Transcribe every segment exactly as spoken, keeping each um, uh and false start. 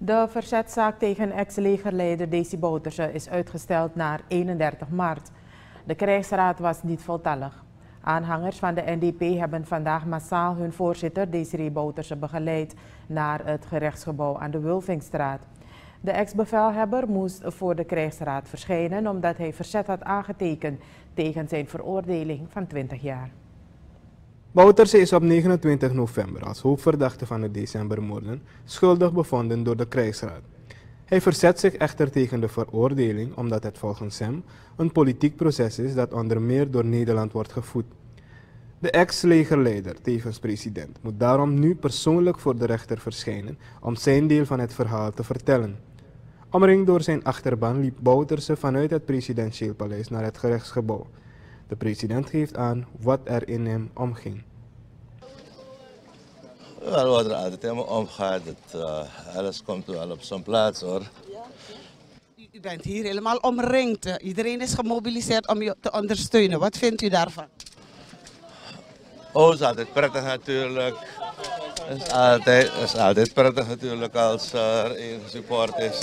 De verzetzaak tegen ex-legerleider Desi Bouterse is uitgesteld naar eenendertig maart. De krijgsraad was niet voltallig. Aanhangers van de N D P hebben vandaag massaal hun voorzitter Desiree Bouterse begeleid naar het gerechtsgebouw aan de Wulvingstraat. De ex-bevelhebber moest voor de krijgsraad verschijnen omdat hij verzet had aangetekend tegen zijn veroordeling van twintig jaar. Bouterse is op negenentwintig november als hoofdverdachte van de decembermoorden schuldig bevonden door de krijgsraad. Hij verzet zich echter tegen de veroordeling omdat het volgens hem een politiek proces is dat onder meer door Nederland wordt gevoed. De ex-legerleider, tevens president, moet daarom nu persoonlijk voor de rechter verschijnen om zijn deel van het verhaal te vertellen. Omringd door zijn achterban liep Bouterse vanuit het presidentieel paleis naar het gerechtsgebouw. De president geeft aan wat er in hem omging. Wel, wat er altijd in me omgaat, dat, uh, alles komt wel op zijn plaats hoor. U bent hier helemaal omringd. Iedereen is gemobiliseerd om je te ondersteunen. Wat vindt u daarvan? Oh, het is altijd prettig natuurlijk. Het is altijd, het is altijd prettig natuurlijk als uh, er enige support is.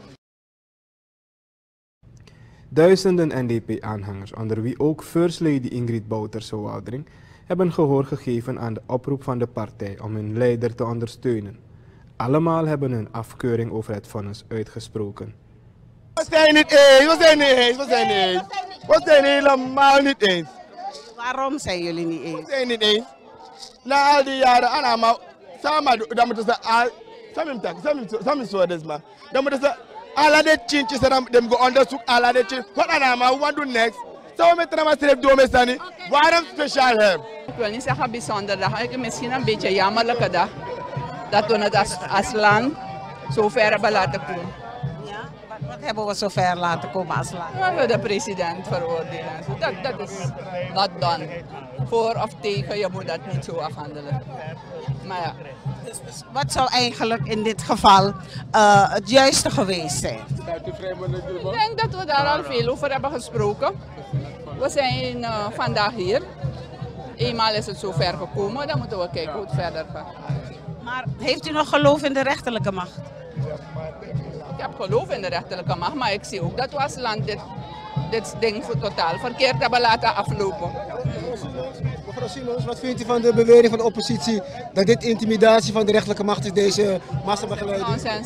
Duizenden N D P-aanhangers, onder wie ook First Lady Ingrid Bouterse-Woudering, hebben gehoor gegeven aan de oproep van de partij om hun leider te ondersteunen. Allemaal hebben hun afkeuring over het vonnis uitgesproken. We zijn niet eens, we zijn niet eens, we zijn niet eens. We zijn helemaal niet eens. Waarom zijn jullie niet eens? We zijn niet eens. Na al die jaren, Anna, samen, dan moeten ze al, samen tak, samen, samen zo dus man. Dan moeten ze alle de chintjes en dan go onderzoek alle de chintjes. Wat Anna, wat doen next? Zou met Rama Strep doen met Sani? Waarom speciaal hem? Ik wil niet zeggen bijzonder dag, ik misschien een beetje jammerlijke dag. Dat we het als, als land zo ver hebben laten komen. Ja? Wat, wat hebben we zo ver laten komen als land? We hebben de president veroordelen. So dat, dat is not done. Voor of tegen, je moet dat niet zo afhandelen. Maar ja. Dus, dus wat zou eigenlijk in dit geval uh, het juiste geweest zijn? Ik denk dat we daar al veel over hebben gesproken. We zijn uh, vandaag hier. Eenmaal is het zo ver gekomen, dan moeten we kijken hoe het verder gaat. Maar heeft u nog geloof in de rechterlijke macht? Ik heb geloof in de rechterlijke macht, maar ik zie ook dat we als land dit, dit ding voor totaal verkeerd hebben laten aflopen. Mevrouw Simons, wat vindt u van de bewering van de oppositie dat dit intimidatie van de rechterlijke macht is, deze massabegeleiding? Nonsens.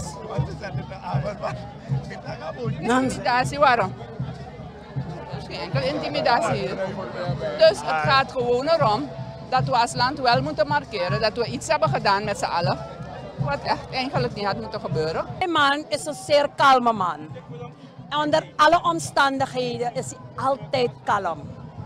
Intimidatie waarom? Er is geen enkele intimidatie hier. Dus het gaat gewoon erom dat we als land wel moeten markeren dat we iets hebben gedaan met z'n allen. Wat echt eigenlijk niet had moeten gebeuren. Mijn man is een zeer kalme man. Onder alle omstandigheden is hij altijd kalm.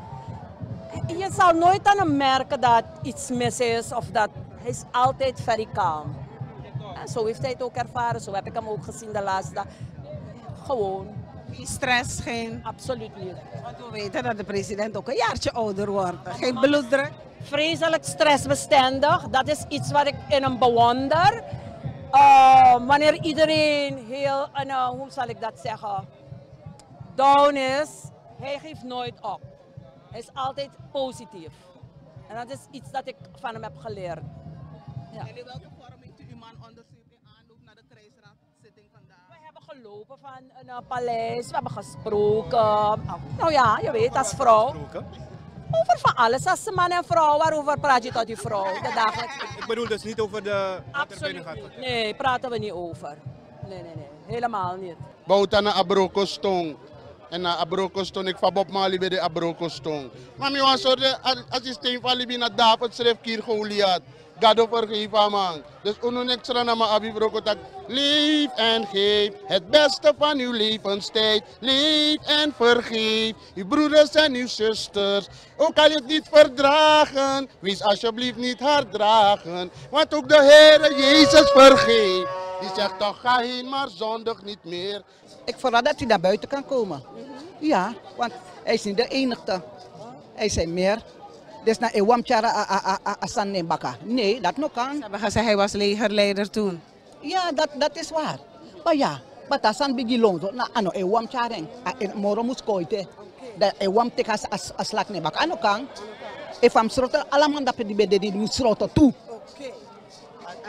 Je zal nooit aan hem merken dat iets mis is of dat hij is altijd very calm. En zo heeft hij het ook ervaren, zo heb ik hem ook gezien de laatste dag. Gewoon. Geen stress, geen... Absoluut niet. Want we weten dat de president ook een jaartje ouder wordt. Geen bloeddruk. Vreselijk stressbestendig, dat is iets wat ik in hem bewonder. Uh, wanneer iedereen heel, uh, hoe zal ik dat zeggen, down is, hij geeft nooit op. Hij is altijd positief. En dat is iets dat ik van hem heb geleerd. Ja. In welke vorm heeft u uw man onderzoekt in aanloop naar de krijgsraadzitting vandaag? We hebben gelopen van een uh, paleis, we hebben gesproken. Nou ja, je weet, als vrouw. Over van alles, als man en vrouw, waarover praat je tot die vrouw? De dagelijks... Ik bedoel dus niet over de... Absoluut niet. Nee, praten we niet over. Nee, nee, nee. Helemaal niet. Bouta na abrokostong. En na abrokostong, ik van Bob Marley bij de abrokostong. Maar ik was de assistent van Libi naar David schreef hier Goliath. God vergeef man. Dus uno extra naar mijn abibrokot. Leef en geef het beste van uw levenstijd. Leef en vergeef uw broeders en uw zusters. Ook al je het niet verdragen, wees alsjeblieft niet hard dragen. Want ook de Heere Jezus vergeeft. Die zegt toch ga heen maar zondig niet meer. Ik verwacht dat hij naar buiten kan komen. Ja, want hij is niet de enige. Hij zijn meer. Dus na ewam chara asan nembaka. Nee, dat nog kan. Ze hebben gezegd hij was legerleider toen. Ja, dat, dat is waar. Maar ja, maar asan bigi long na ano ewam chareng. Moro muskoite. Dat ewam tek as as aslak nembaka. Ano kan? If am srota alaman dapat dibede di musrota tu.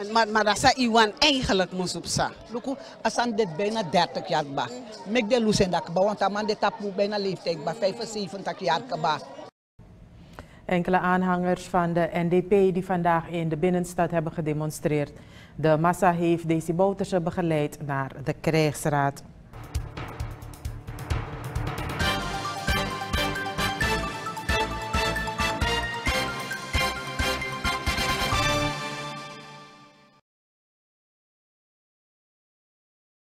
Maar, maar dat is Iwan eigenlijk moest op sa. Luku, asan dit bijna dertig jaar ba. Mek de lusen dat ba, want man de tapu bijna leeftijd ba, vijfenzeventig jaar ba. Enkele aanhangers van de N D P die vandaag in de binnenstad hebben gedemonstreerd. De massa heeft Desi Bouterse begeleid naar de krijgsraad.